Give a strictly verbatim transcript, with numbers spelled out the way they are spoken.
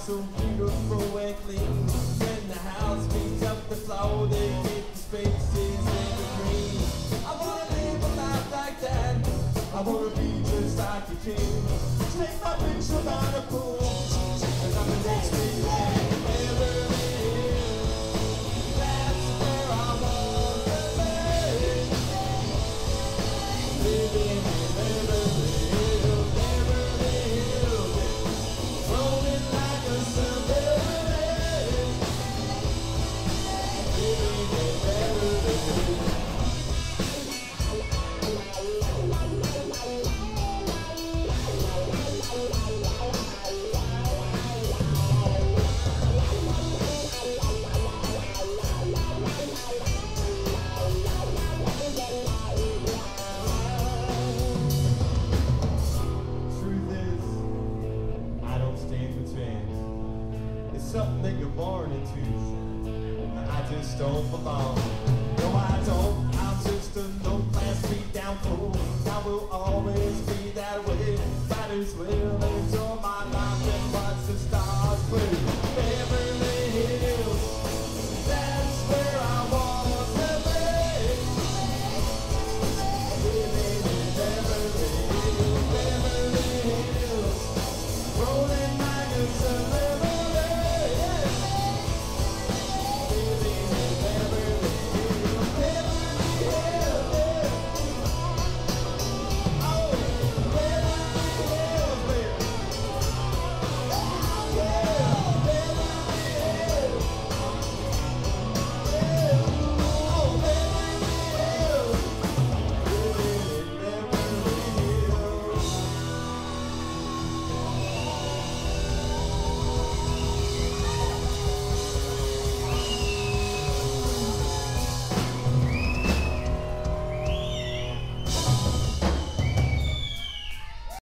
so beautiful and clean. When the house beats up the floor, they keep the spaces in between. I wanna live a life like that. I wanna be just like a king. Take my picture by the pool, and I'm the next big man. Beverly Hills, that's where I wanna be. Living in Beverly Hills, Beverly Hills, rolling like a submarine. Living in Beverly Hills. Something that you're born into. I just don't belong. No, I don't. I'm just a no-class beat down fool. I will always be that way. Might as well enjoy my